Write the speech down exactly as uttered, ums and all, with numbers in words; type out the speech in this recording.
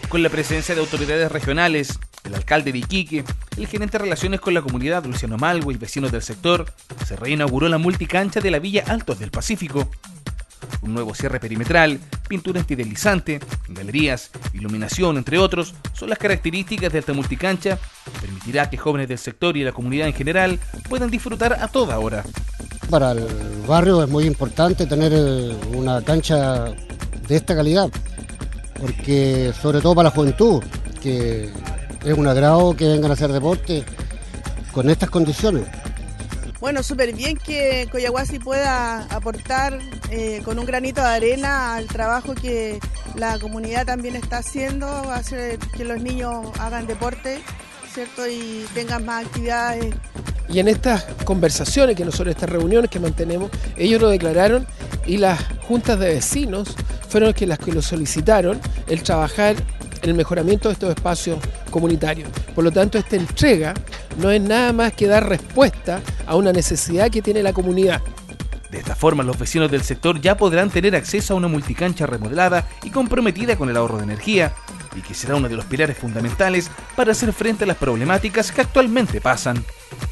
con la presencia de autoridades regionales, el alcalde de Iquique, el gerente de relaciones con la comunidad, Luciano Malgo, y vecinos del sector, se reinauguró la multicancha de la Villa Altos del Pacífico. Un nuevo cierre perimetral, pintura antideslizante, galerías, iluminación, entre otros, son las características de esta multicancha que permitirá que jóvenes del sector y la comunidad en general puedan disfrutar a toda hora. Para el barrio es muy importante tener una cancha de esta calidad, porque sobre todo para la juventud, que es un agrado que vengan a hacer deporte con estas condiciones. Bueno, súper bien que Collahuasi pueda aportar eh, con un granito de arena al trabajo que la comunidad también está haciendo, hacer que los niños hagan deporte, ¿cierto? Y tengan más actividades. Y en estas conversaciones, que nosotros, estas reuniones que mantenemos, ellos lo declararon y las juntas de vecinos fueron que las que lo solicitaron, el trabajar en el mejoramiento de estos espacios comunitarios. Por lo tanto, esta entrega no es nada más que dar respuesta a una necesidad que tiene la comunidad. De esta forma, los vecinos del sector ya podrán tener acceso a una multicancha remodelada y comprometida con el ahorro de energía, y que será uno de los pilares fundamentales para hacer frente a las problemáticas que actualmente pasan.